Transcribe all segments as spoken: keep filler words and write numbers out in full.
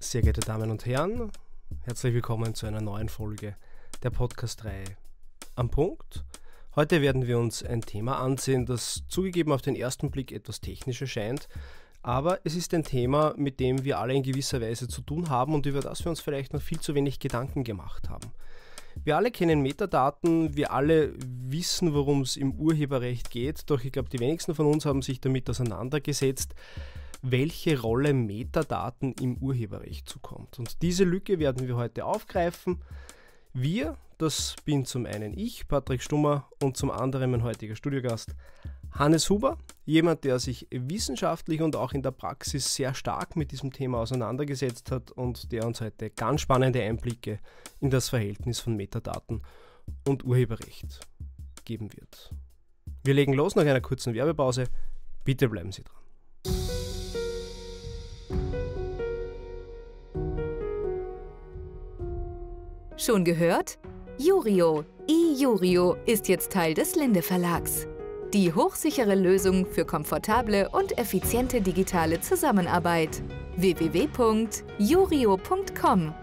Sehr geehrte Damen und Herren, herzlich willkommen zu einer neuen Folge der Podcast-Reihe Am Punkt. Heute werden wir uns ein Thema ansehen, das zugegeben auf den ersten Blick etwas technisch erscheint, aber es ist ein Thema, mit dem wir alle in gewisser Weise zu tun haben und über das wir uns vielleicht noch viel zu wenig Gedanken gemacht haben. Wir alle kennen Metadaten, wir alle wissen, worum es im Urheberrecht geht, doch ich glaube, die wenigsten von uns haben sich damit auseinandergesetzt, welche Rolle Metadaten im Urheberrecht zukommt. Und diese Lücke werden wir heute aufgreifen. Wir, das bin zum einen ich, Patrick Stummer, und zum anderen mein heutiger Studiogast Hannes Huber, jemand, der sich wissenschaftlich und auch in der Praxis sehr stark mit diesem Thema auseinandergesetzt hat und der uns heute ganz spannende Einblicke in das Verhältnis von Metadaten und Urheberrecht geben wird. Wir legen los nach einer kurzen Werbepause. Bitte bleiben Sie dran. Schon gehört? Jurio, iJurio ist jetzt Teil des Linde Verlags. Die hochsichere Lösung für komfortable und effiziente digitale Zusammenarbeit. w w w punkt jurio punkt com.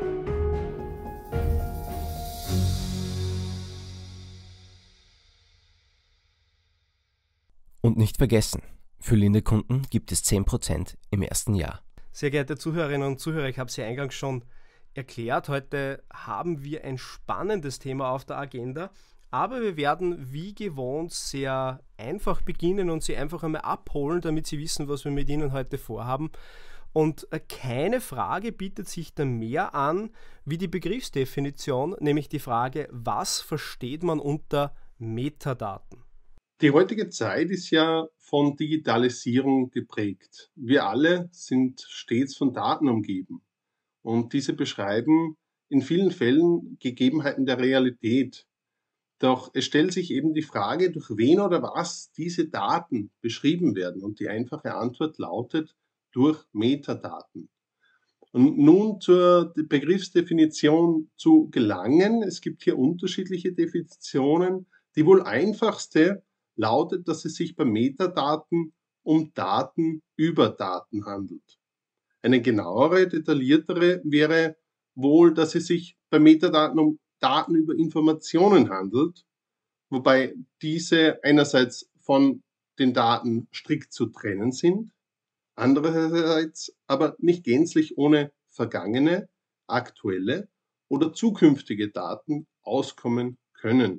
Und nicht vergessen, für Linde-Kunden gibt es zehn Prozent im ersten Jahr. Sehr geehrte Zuhörerinnen und Zuhörer, ich habe es ja eingangs schon erklärt, heute haben wir ein spannendes Thema auf der Agenda, aber wir werden wie gewohnt sehr einfach beginnen und Sie einfach einmal abholen, damit Sie wissen, was wir mit Ihnen heute vorhaben. Und keine Frage bietet sich da mehr an wie die Begriffsdefinition, nämlich die Frage, was versteht man unter Metadaten? Die heutige Zeit ist ja von Digitalisierung geprägt. Wir alle sind stets von Daten umgeben. Und diese beschreiben in vielen Fällen Gegebenheiten der Realität. Doch es stellt sich eben die Frage, durch wen oder was diese Daten beschrieben werden. Und die einfache Antwort lautet, durch Metadaten. Und nun zur Begriffsdefinition zu gelangen. Es gibt hier unterschiedliche Definitionen. Die wohl einfachste lautet, dass es sich bei Metadaten um Daten über Daten handelt. Eine genauere, detailliertere wäre wohl, dass es sich bei Metadaten um Daten über Informationen handelt, wobei diese einerseits von den Daten strikt zu trennen sind, andererseits aber nicht gänzlich ohne vergangene, aktuelle oder zukünftige Daten auskommen können.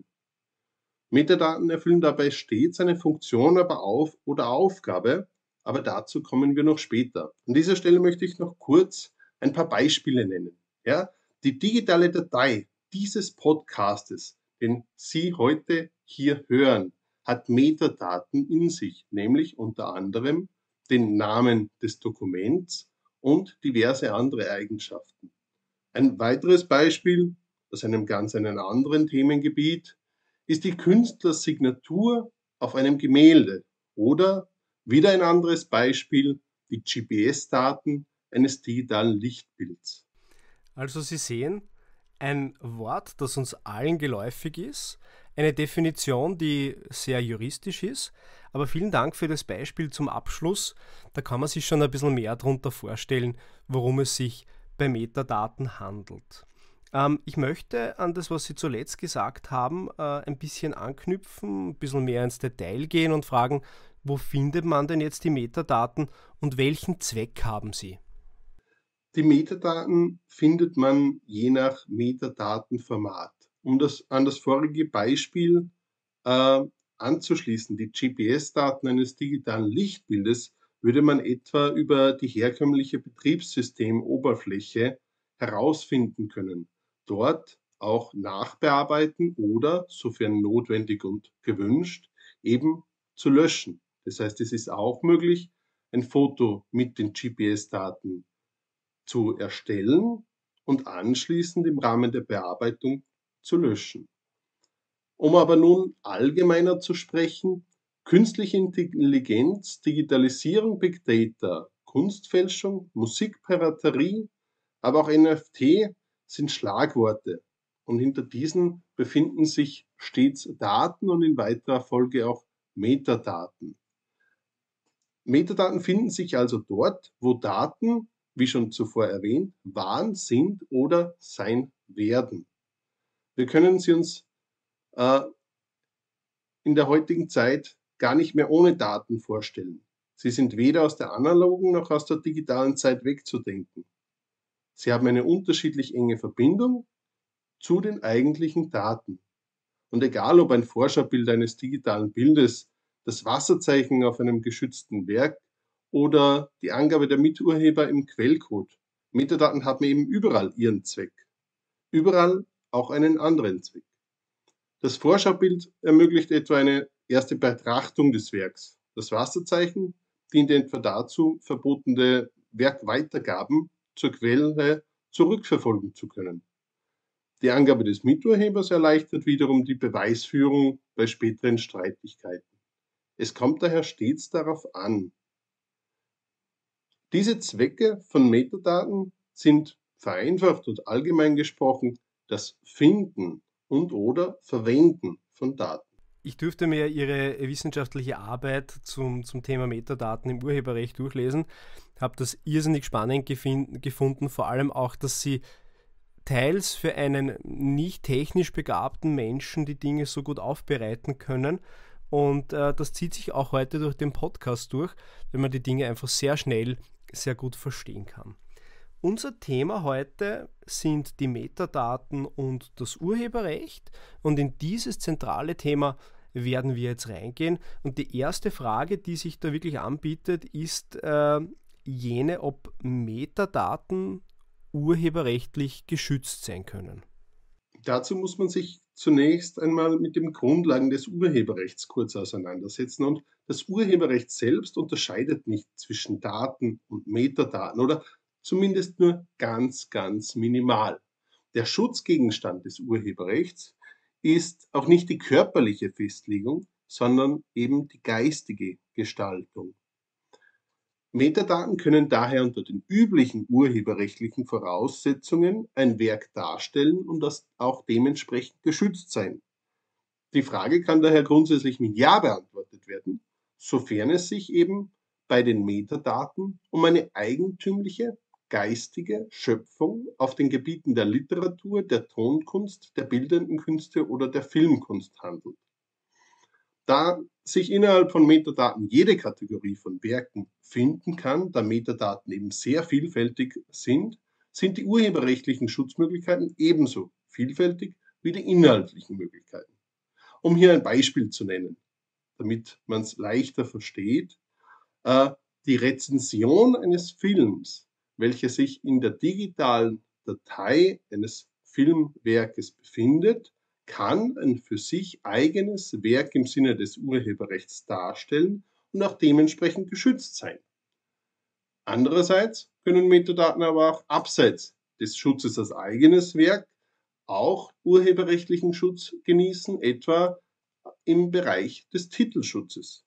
Metadaten erfüllen dabei stets eine Funktion aber auf oder Aufgabe, aber dazu kommen wir noch später. An dieser Stelle möchte ich noch kurz ein paar Beispiele nennen. Ja, die digitale Datei dieses Podcastes, den Sie heute hier hören, hat Metadaten in sich, nämlich unter anderem den Namen des Dokuments und diverse andere Eigenschaften. Ein weiteres Beispiel aus einem ganz einen anderen Themengebiet ist die Künstlersignatur auf einem Gemälde oder wieder ein anderes Beispiel, die G P S-Daten eines digitalen Lichtbilds. Also Sie sehen, ein Wort, das uns allen geläufig ist, eine Definition, die sehr juristisch ist, aber vielen Dank für das Beispiel zum Abschluss. Da kann man sich schon ein bisschen mehr darunter vorstellen, worum es sich bei Metadaten handelt. Ähm, ich möchte an das, was Sie zuletzt gesagt haben, äh, ein bisschen anknüpfen, ein bisschen mehr ins Detail gehen und fragen, wo findet man denn jetzt die Metadaten und welchen Zweck haben sie? Die Metadaten findet man je nach Metadatenformat. Um das an das vorige Beispiel äh, anzuschließen, die G P S-Daten eines digitalen Lichtbildes würde man etwa über die herkömmliche Betriebssystemoberfläche herausfinden können. Dort auch nachbearbeiten oder, sofern notwendig und gewünscht, eben zu löschen. Das heißt, es ist auch möglich, ein Foto mit den G P S-Daten zu erstellen und anschließend im Rahmen der Bearbeitung zu löschen. Um aber nun allgemeiner zu sprechen, künstliche Intelligenz, Digitalisierung, Big Data, Kunstfälschung, Musikpiraterie, aber auch N F T sind Schlagworte. Und hinter diesen befinden sich stets Daten und in weiterer Folge auch Metadaten. Metadaten finden sich also dort, wo Daten wie schon zuvor erwähnt, waren, sind oder sein werden. Wir können sie uns äh, in der heutigen Zeit gar nicht mehr ohne Daten vorstellen. Sie sind weder aus der analogen noch aus der digitalen Zeit wegzudenken. Sie haben eine unterschiedlich enge Verbindung zu den eigentlichen Daten. Und egal ob ein Vorschaubild eines digitalen Bildes, das Wasserzeichen auf einem geschützten Werk oder die Angabe der Miturheber im Quellcode, Metadaten haben eben überall ihren Zweck. Überall auch einen anderen Zweck. Das Vorschaubild ermöglicht etwa eine erste Betrachtung des Werks. Das Wasserzeichen dient etwa dazu, verbotene Werkweitergaben zur Quelle zurückverfolgen zu können. Die Angabe des Miturhebers erleichtert wiederum die Beweisführung bei späteren Streitigkeiten. Es kommt daher stets darauf an. Diese Zwecke von Metadaten sind vereinfacht und allgemein gesprochen das Finden und oder Verwenden von Daten. Ich durfte mir Ihre wissenschaftliche Arbeit zum, zum Thema Metadaten im Urheberrecht durchlesen, habe das irrsinnig spannend gefin- gefunden, vor allem auch, dass Sie teils für einen nicht technisch begabten Menschen die Dinge so gut aufbereiten können. Und äh, das zieht sich auch heute durch den Podcast durch, wenn man die Dinge einfach sehr schnell, sehr gut verstehen kann. Unser Thema heute sind die Metadaten und das Urheberrecht. Und in dieses zentrale Thema werden wir jetzt reingehen. Und die erste Frage, die sich da wirklich anbietet, ist äh, jene, ob Metadaten urheberrechtlich geschützt sein können. Dazu muss man sich zunächst einmal mit den Grundlagen des Urheberrechts kurz auseinandersetzen. Und das Urheberrecht selbst unterscheidet nicht zwischen Daten und Metadaten oder zumindest nur ganz, ganz minimal. Der Schutzgegenstand des Urheberrechts ist auch nicht die körperliche Festlegung, sondern eben die geistige Gestaltung. Metadaten können daher unter den üblichen urheberrechtlichen Voraussetzungen ein Werk darstellen und das auch dementsprechend geschützt sein. Die Frage kann daher grundsätzlich mit Ja beantwortet werden, sofern es sich eben bei den Metadaten um eine eigentümliche geistige Schöpfung auf den Gebieten der Literatur, der Tonkunst, der bildenden Künste oder der Filmkunst handelt. Da sich innerhalb von Metadaten jede Kategorie von Werken finden kann, da Metadaten eben sehr vielfältig sind, sind die urheberrechtlichen Schutzmöglichkeiten ebenso vielfältig wie die inhaltlichen Möglichkeiten. Um hier ein Beispiel zu nennen, damit man es leichter versteht, äh, die Rezension eines Films, welche sich in der digitalen Datei eines Filmwerkes befindet, kann ein für sich eigenes Werk im Sinne des Urheberrechts darstellen und auch dementsprechend geschützt sein. Andererseits können Metadaten aber auch abseits des Schutzes als eigenes Werk auch urheberrechtlichen Schutz genießen, etwa im Bereich des Titelschutzes.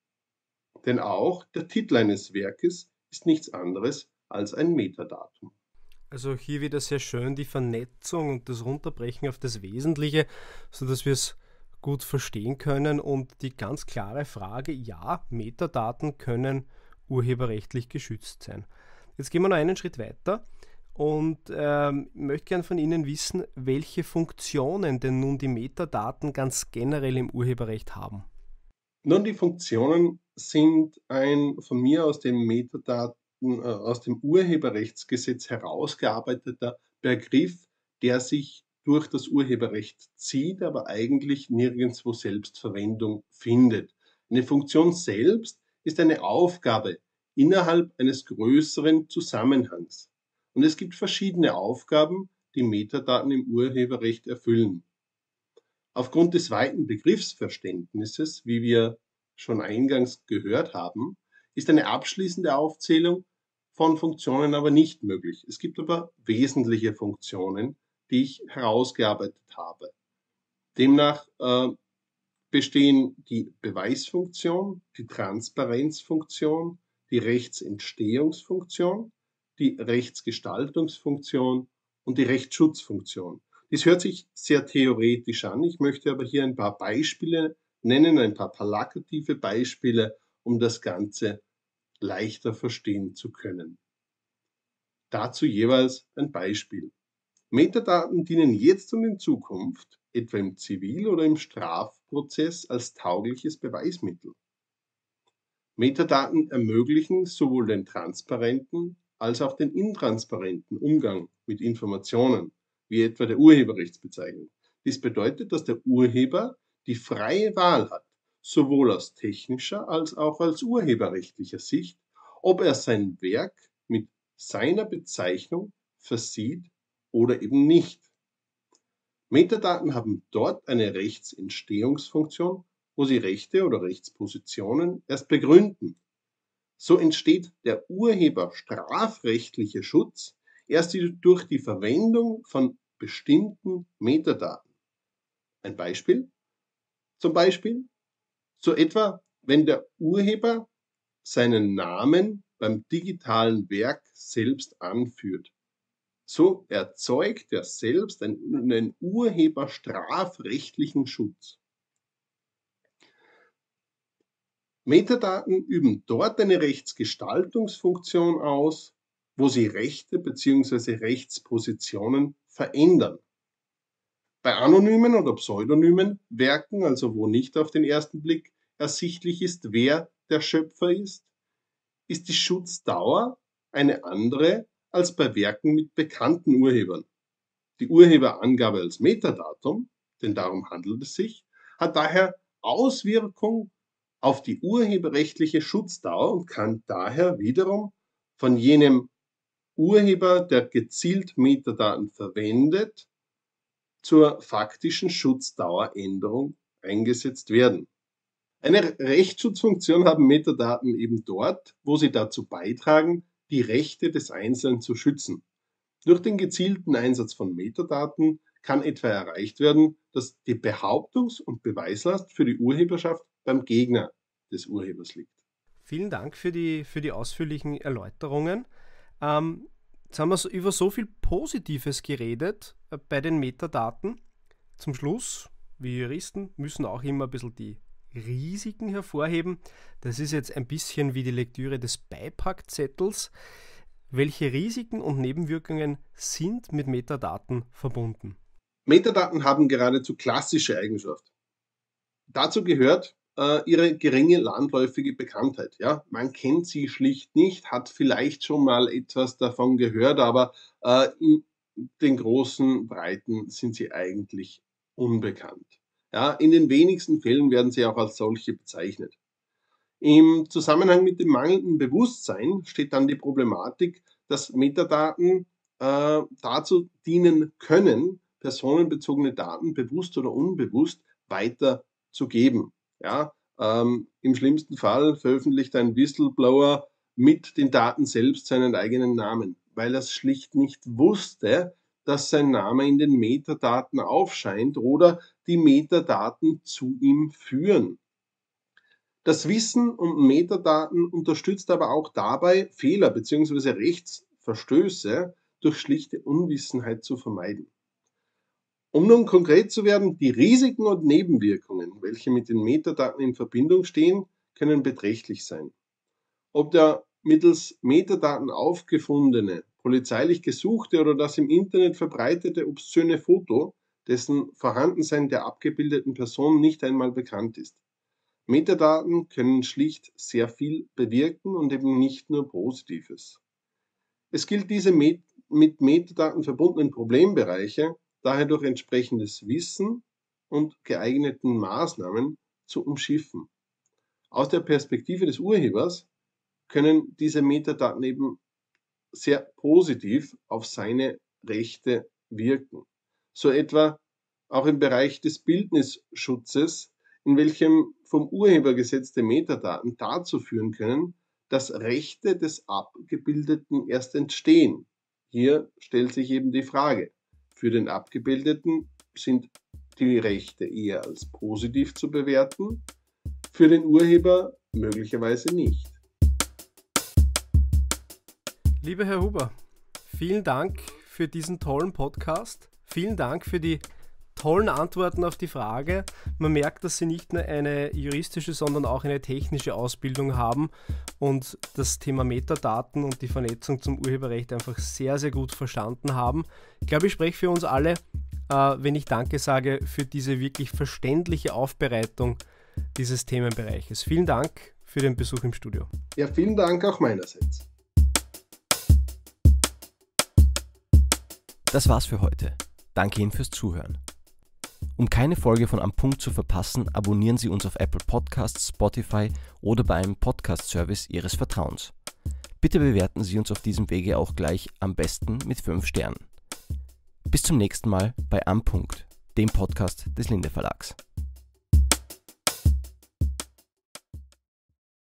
Denn auch der Titel eines Werkes ist nichts anderes als ein Metadatum. Also hier wieder sehr schön die Vernetzung und das Runterbrechen auf das Wesentliche, sodass wir es gut verstehen können und die ganz klare Frage, ja, Metadaten können urheberrechtlich geschützt sein. Jetzt gehen wir noch einen Schritt weiter und ähm, möchte gerne von Ihnen wissen, welche Funktionen denn nun die Metadaten ganz generell im Urheberrecht haben. Nun, die Funktionen sind ein von mir aus dem Metadaten aus dem Urheberrechtsgesetz herausgearbeiteter Begriff, der sich durch das Urheberrecht zieht, aber eigentlich nirgendwo selbst Verwendung findet. Eine Funktion selbst ist eine Aufgabe innerhalb eines größeren Zusammenhangs. Und es gibt verschiedene Aufgaben, die Metadaten im Urheberrecht erfüllen. Aufgrund des weiten Begriffsverständnisses, wie wir schon eingangs gehört haben, ist eine abschließende Aufzählung von Funktionen aber nicht möglich. Es gibt aber wesentliche Funktionen, die ich herausgearbeitet habe. Demnach äh, bestehen die Beweisfunktion, die Transparenzfunktion, die Rechtsentstehungsfunktion, die Rechtsgestaltungsfunktion und die Rechtsschutzfunktion. Dies hört sich sehr theoretisch an. Ich möchte aber hier ein paar Beispiele nennen, ein paar plakative Beispiele, um das Ganze leichter verstehen zu können. Dazu jeweils ein Beispiel. Metadaten dienen jetzt und in Zukunft, etwa im Zivil- oder im Strafprozess, als taugliches Beweismittel. Metadaten ermöglichen sowohl den transparenten als auch den intransparenten Umgang mit Informationen, wie etwa der Urheberrechtsbezeichnung. Dies bedeutet, dass der Urheber die freie Wahl hat, sowohl aus technischer als auch aus urheberrechtlicher Sicht, ob er sein Werk mit seiner Bezeichnung versieht oder eben nicht. Metadaten haben dort eine Rechtsentstehungsfunktion, wo sie Rechte oder Rechtspositionen erst begründen. So entsteht der urheberstrafrechtliche Schutz erst durch die Verwendung von bestimmten Metadaten. Ein Beispiel? Zum Beispiel, so etwa, wenn der Urheber seinen Namen beim digitalen Werk selbst anführt. So erzeugt er selbst einen, einen urheberstrafrechtlichen Schutz. Metadaten üben dort eine Rechtsgestaltungsfunktion aus, wo sie Rechte bzw. Rechtspositionen verändern. Bei anonymen oder pseudonymen Werken, also wo nicht auf den ersten Blick ersichtlich ist, wer der Schöpfer ist, ist die Schutzdauer eine andere als bei Werken mit bekannten Urhebern. Die Urheberangabe als Metadatum, denn darum handelt es sich, hat daher Auswirkung auf die urheberrechtliche Schutzdauer und kann daher wiederum von jenem Urheber, der gezielt Metadaten verwendet, zur faktischen Schutzdaueränderung eingesetzt werden. Eine Rechtsschutzfunktion haben Metadaten eben dort, wo sie dazu beitragen, die Rechte des Einzelnen zu schützen. Durch den gezielten Einsatz von Metadaten kann etwa erreicht werden, dass die Behauptungs- und Beweislast für die Urheberschaft beim Gegner des Urhebers liegt. Vielen Dank für die, für die ausführlichen Erläuterungen. Ähm, jetzt haben wir so über so viel Positives geredet äh, bei den Metadaten. Zum Schluss, wir Juristen müssen auch immer ein bisschen die Risiken hervorheben. Das ist jetzt ein bisschen wie die Lektüre des Beipackzettels. Welche Risiken und Nebenwirkungen sind mit Metadaten verbunden? Metadaten haben geradezu klassische Eigenschaft. Dazu gehört äh, ihre geringe landläufige Bekanntheit. Ja? Man kennt sie schlicht nicht, hat vielleicht schon mal etwas davon gehört, aber äh, in den großen Breiten sind sie eigentlich unbekannt. Ja? In den wenigsten Fällen werden sie auch als solche bezeichnet. Im Zusammenhang mit dem mangelnden Bewusstsein steht dann die Problematik, dass Metadaten äh, dazu dienen können, personenbezogene Daten bewusst oder unbewusst weiterzugeben. Ja, ähm, im schlimmsten Fall veröffentlicht ein Whistleblower mit den Daten selbst seinen eigenen Namen, weil er es schlicht nicht wusste, dass sein Name in den Metadaten aufscheint oder die Metadaten zu ihm führen. Das Wissen um Metadaten unterstützt aber auch dabei, Fehler bzw. Rechtsverstöße durch schlichte Unwissenheit zu vermeiden. Um nun konkret zu werden, die Risiken und Nebenwirkungen, welche mit den Metadaten in Verbindung stehen, können beträchtlich sein. Ob der mittels Metadaten aufgefundene, polizeilich gesuchte oder das im Internet verbreitete obszöne Foto, dessen Vorhandensein der abgebildeten Person nicht einmal bekannt ist. Metadaten können schlicht sehr viel bewirken und eben nicht nur Positives. Es gilt, diese mit Metadaten verbundenen Problembereiche daher durch entsprechendes Wissen und geeigneten Maßnahmen zu umschiffen. Aus der Perspektive des Urhebers können diese Metadaten eben sehr positiv auf seine Rechte wirken. So etwa auch im Bereich des Bildnisschutzes, in welchem vom Urheber gesetzte Metadaten dazu führen können, dass Rechte des Abgebildeten erst entstehen. Hier stellt sich eben die Frage, für den Abgebildeten sind die Rechte eher als positiv zu bewerten, für den Urheber möglicherweise nicht. Lieber Herr Huber, vielen Dank für diesen tollen Podcast. Vielen Dank für die tollen Antworten auf die Frage. Man merkt, dass Sie nicht nur eine juristische, sondern auch eine technische Ausbildung haben und das Thema Metadaten und die Vernetzung zum Urheberrecht einfach sehr, sehr gut verstanden haben. Ich glaube, ich spreche für uns alle, äh, wenn ich Danke sage, für diese wirklich verständliche Aufbereitung dieses Themenbereiches. Vielen Dank für den Besuch im Studio. Ja, vielen Dank auch meinerseits. Das war's für heute. Danke Ihnen fürs Zuhören. Um keine Folge von Am Punkt zu verpassen, abonnieren Sie uns auf Apple Podcasts, Spotify oder bei einem Podcast-Service Ihres Vertrauens. Bitte bewerten Sie uns auf diesem Wege auch gleich am besten mit fünf Sternen. Bis zum nächsten Mal bei Am Punkt, dem Podcast des Linde Verlags.